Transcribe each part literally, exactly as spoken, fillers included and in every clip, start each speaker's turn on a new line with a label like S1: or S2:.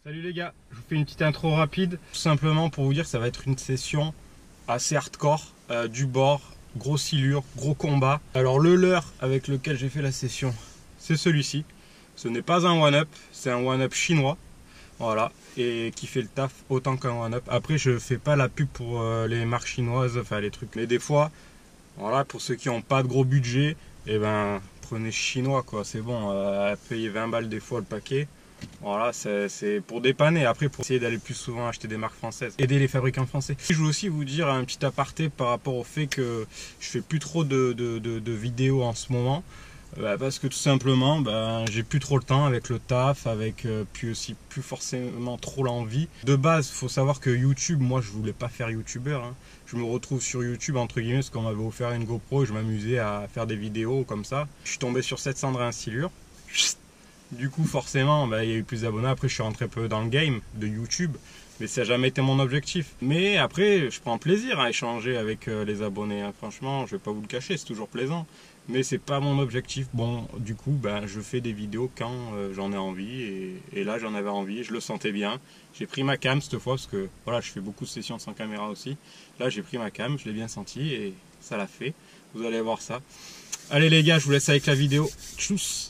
S1: Salut les gars, je vous fais une petite intro rapide, tout simplement pour vous dire que ça va être une session assez hardcore, euh, du bord, gros silure, gros combat. Alors le leurre avec lequel j'ai fait la session, c'est celui-ci. Ce n'est pas un one-up, c'est un one-up chinois, voilà, et qui fait le taf autant qu'un one-up. Après je fais pas la pub pour euh, les marques chinoises, enfin les trucs, mais des fois, voilà, pour ceux qui n'ont pas de gros budget, et eh ben prenez chinois quoi, c'est bon, euh, payez vingt balles des fois le paquet. Voilà, c'est pour dépanner. Après, pour essayer d'aller plus souvent acheter des marques françaises, aider les fabricants français. Je veux aussi vous dire un petit aparté par rapport au fait que je fais plus trop de, de, de, de vidéos en ce moment. Bah parce que tout simplement, bah, j'ai plus trop le temps avec le taf, avec euh, puis aussi plus forcément trop l'envie. De base, il faut savoir que YouTube, moi je voulais pas faire youtubeur. Hein. Je me retrouve sur YouTube entre guillemets parce qu'on m'avait offert une GoPro et je m'amusais à faire des vidéos comme ça. Je suis tombé sur sept cents silure. Du coup, forcément, bah, il y a eu plus d'abonnés. Après, je suis rentré un peu dans le game de YouTube, mais ça n'a jamais été mon objectif. Mais après, je prends plaisir à échanger avec euh, les abonnés. Hein. Franchement, je vais pas vous le cacher, c'est toujours plaisant. Mais c'est pas mon objectif. Bon, du coup, bah, je fais des vidéos quand euh, j'en ai envie. Et, et là, j'en avais envie, je le sentais bien. J'ai pris ma cam cette fois, parce que voilà, je fais beaucoup de sessions sans caméra aussi. Là, j'ai pris ma cam, je l'ai bien senti et ça l'a fait. Vous allez voir ça. Allez les gars, je vous laisse avec la vidéo. Tchuss!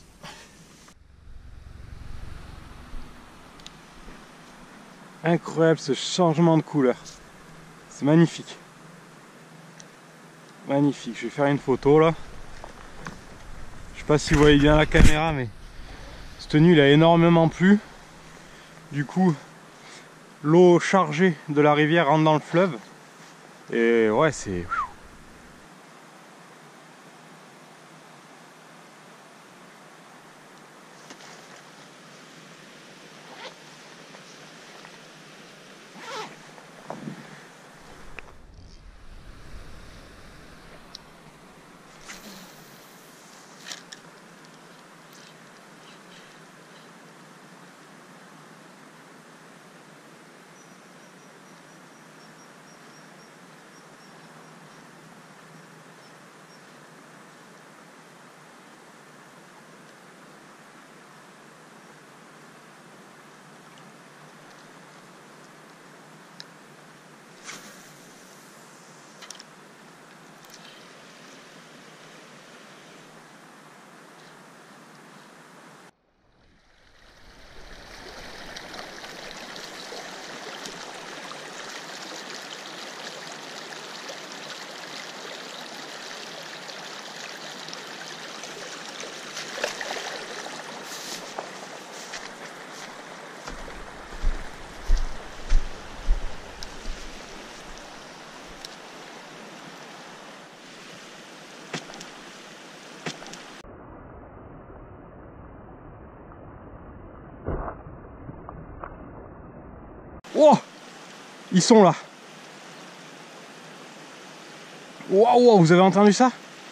S1: Incroyable ce changement de couleur, c'est magnifique, magnifique. Je vais faire une photo là, je sais pas si vous voyez bien la caméra, mais cette tenue il a énormément plu. Du coup l'eau chargée de la rivière rentre dans le fleuve et ouais, c'est... Oh, ils sont là. Waouh, wow, vous avez entendu ça?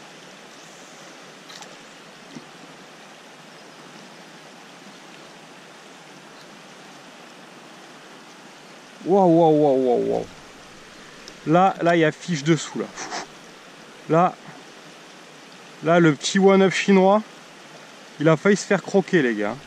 S1: Waouh, waouh, waouh, waouh, waouh. Là, là, il y a fiche dessous là. Là, là, le petit one-up chinois, il a failli se faire croquer, les gars.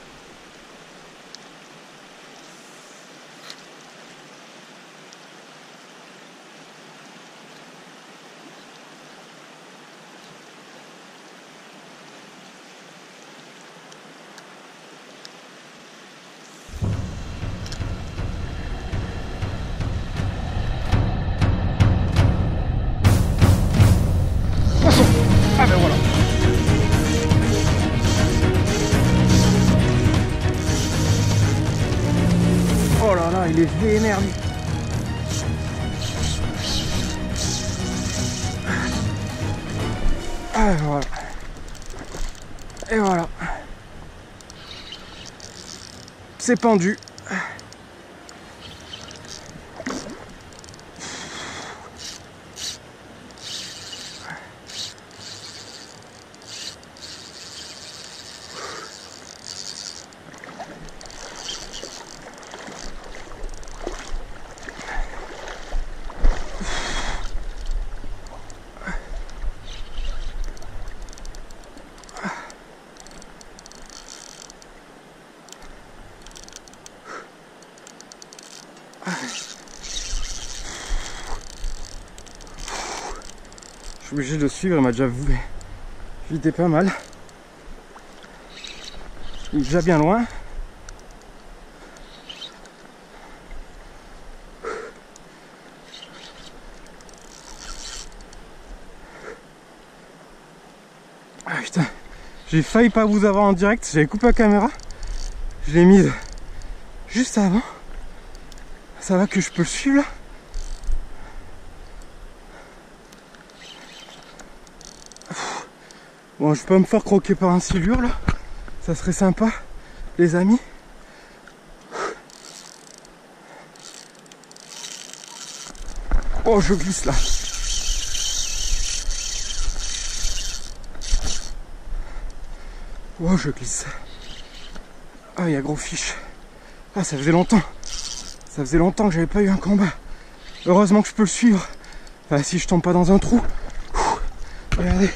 S1: Ah ben voilà. Oh là là, il est vénère lui. Ah voilà. Et voilà. C'est pendu.
S2: Je suis obligé de le suivre, il m'a déjà vidé pas mal. Il est déjà bien loin. Ah putain, j'ai failli pas vous avoir en direct, j'avais coupé la caméra. Je l'ai mise juste avant. Ça va que je peux le suivre là. Bon, je peux pas me faire croquer par un silure là. Ça serait sympa, les amis. Oh, je glisse là. Oh, je glisse. Ah, il y a gros fiche. Ah, ça faisait longtemps. Ça faisait longtemps que j'avais pas eu un combat. Heureusement que je peux le suivre. Enfin, si je tombe pas dans un trou. Regardez.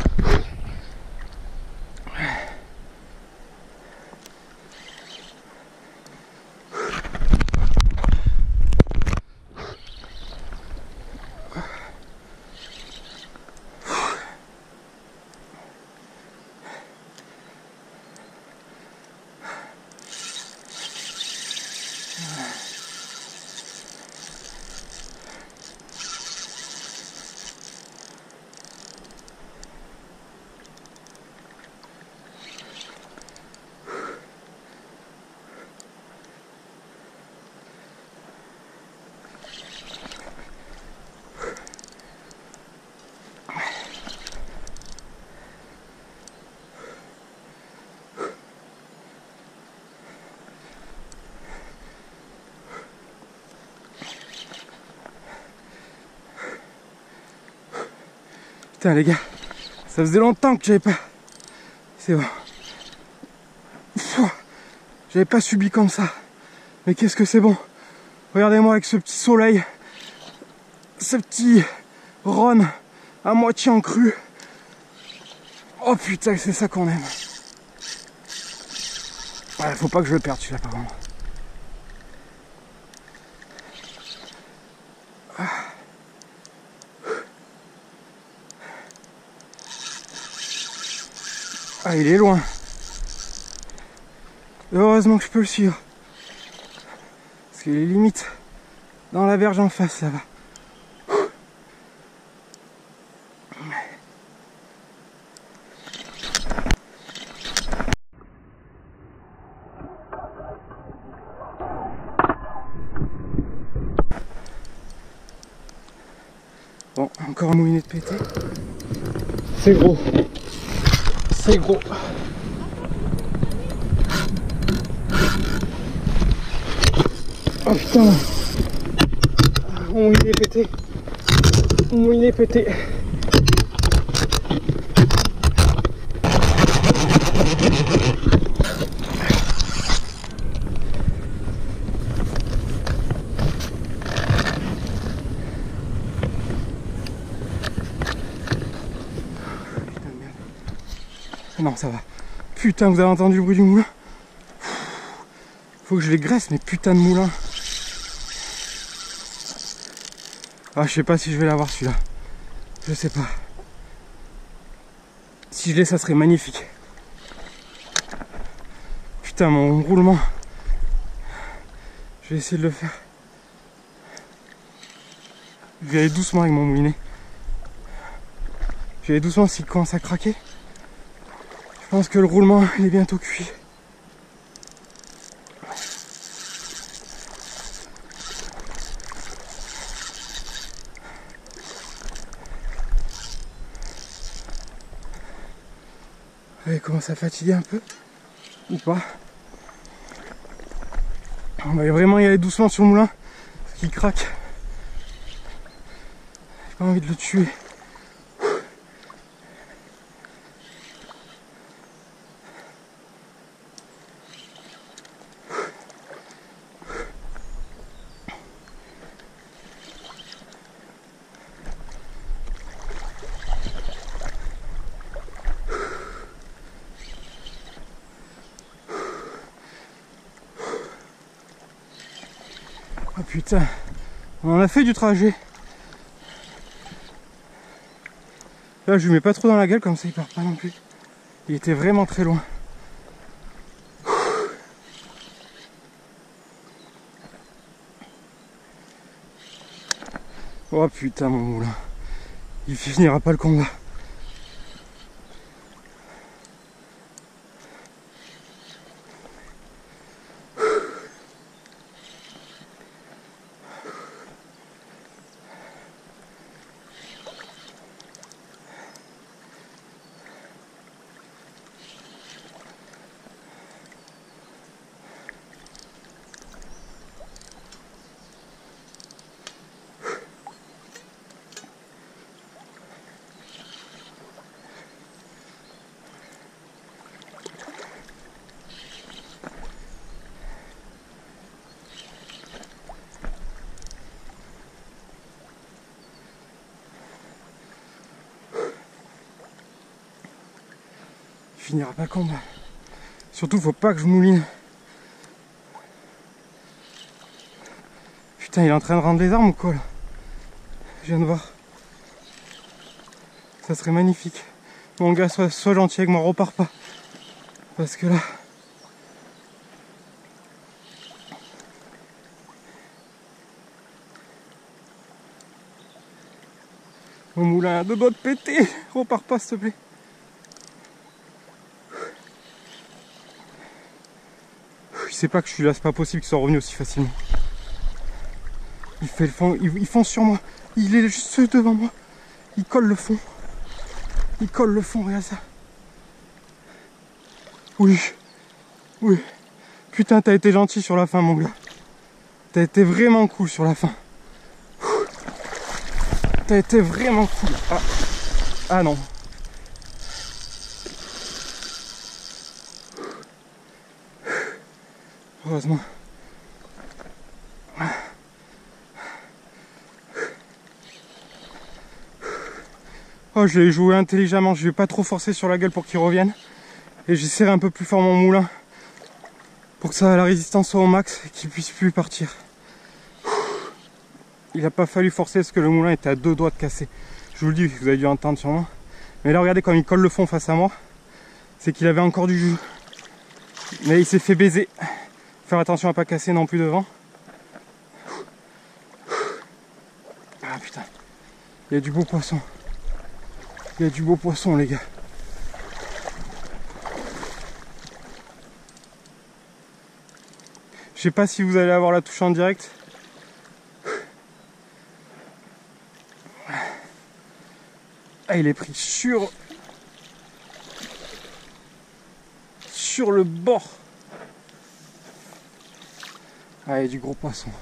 S2: Putain les gars, ça faisait longtemps que j'avais pas... C'est bon. J'avais pas subi comme ça. Mais qu'est-ce que c'est bon. Regardez-moi avec ce petit soleil. Ce petit rhum à moitié en cru. Oh putain, c'est ça qu'on aime. Ouais, faut pas que je le perde celui-là par contre. Ah, il est loin. Heureusement que je peux le suivre. Parce qu'il est limite dans la berge en face, ça va. Bon, encore un moulinet de pété. C'est gros. C'est gros. Oh putain. Mon moulinet pété. Mon moulinet pété. Non, ça va. Putain, vous avez entendu le bruit du moulin? Faut que je les graisse, mes putains de moulins. Ah, je sais pas si je vais l'avoir celui-là. Je sais pas. Si je l'ai, ça serait magnifique. Putain, mon roulement. Je vais essayer de le faire. Je vais aller doucement avec mon moulinet. Je vais aller doucement s'il commence à craquer. Je pense que le roulement il est bientôt cuit. Il commence à fatiguer un peu. Ou pas. On va vraiment y aller doucement sur le moulin. Parce qu'il craque. J'ai pas envie de le tuer. Oh putain, on en a fait du trajet. Là je lui mets pas trop dans la gueule, comme ça il part pas non plus. Il était vraiment très loin. Oh putain mon moulin, il finira pas le combat. Il finira pas le combat. Surtout faut pas que je mouline. Putain, il est en train de rendre les armes ou quoi là? Je viens de voir. Ça serait magnifique. Mon gars, sois, sois gentil avec moi, repars pas. Parce que là... Mon moulin a deux doigts de péter. Repars pas s'il te plaît. Il sait pas que je suis là, c'est pas possible qu'il soit revenu aussi facilement. Il fait le fond, il, il fonce sur moi. Il est juste devant moi. Il colle le fond. Il colle le fond, regarde ça. Oui. Oui. Putain, t'as été gentil sur la fin, mon gars. T'as été vraiment cool sur la fin. T'as été vraiment cool. Ah, ah non. Heureusement. Oh, je l'ai joué intelligemment. Je vais pas trop forcer sur la gueule pour qu'il revienne. Et j'ai serré un peu plus fort mon moulin pour que ça, la résistance soit au max et qu'il puisse plus partir. Il n'a pas fallu forcer parce que le moulin était à deux doigts de casser. Je vous le dis, vous avez dû entendre sûrement. Mais là, regardez comme il colle le fond face à moi. C'est qu'il avait encore du jus. Mais il s'est fait baiser. Faire attention à pas casser non plus devant. Ah putain. Il y a du beau poisson. Il y a du beau poisson les gars. Je sais pas si vous allez avoir la touche en direct. Ah, il est pris sur sur le bord. Ah, il y a du gros poisson.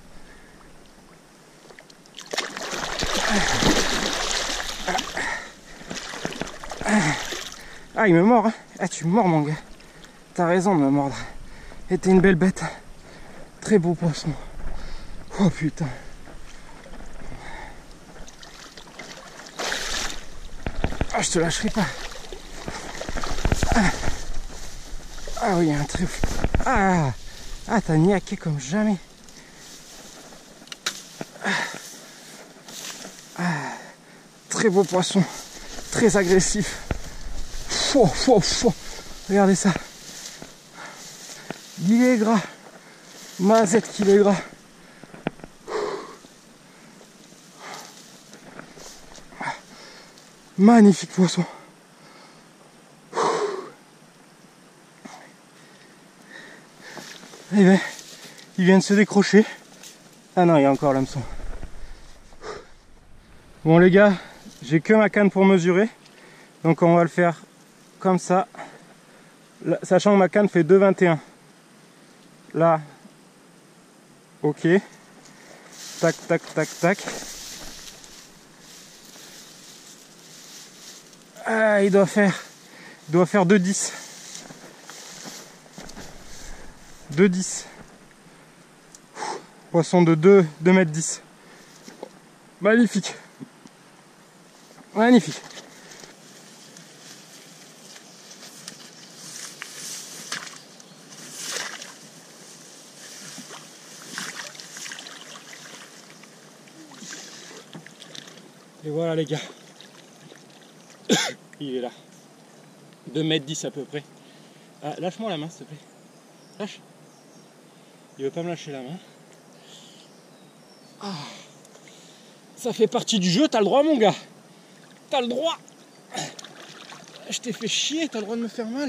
S2: Ah, il me mord. Hein. Ah, tu me mords, mon gars. T'as raison de me mordre. Et t'es une belle bête. Très beau poisson. Oh putain. Ah, je te lâcherai pas. Ah, ah oui, un très... Ah, ah t'as niaqué comme jamais. Ah. Ah. Très beau poisson. Très agressif. Fou, fou, fou. Regardez ça. Il est gras. Mazette qu'il est gras. Magnifique poisson. Eh ben, il vient de se décrocher. Ah non, il y a encore l'hameçon. Bon les gars, j'ai que ma canne pour mesurer. Donc on va le faire comme ça. Là, sachant que ma canne fait deux vingt et un. Là. Ok. Tac, tac, tac, tac. Ah, il doit faire, il doit faire deux dix. deux dix. Poisson de deux mètres dix. Magnifique. Magnifique.
S1: Et voilà les gars. Il est là. deux mètres dix à peu près. Ah, lâche-moi la main s'il te plaît. Lâche. Il veut pas me lâcher la main. Ah. Ça fait partie du jeu, t'as le droit mon gars. T'as le droit. Je t'ai fait chier, t'as le droit de me faire mal.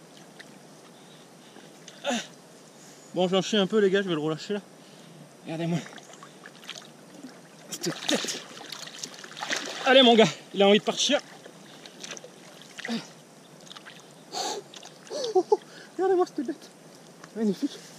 S1: Ah. Bon, j'en chie un peu les gars, je vais le relâcher là. Regardez-moi. Cette tête. Allez mon gars, il a envie de partir. Regardez-moi cette bête. Magnifique.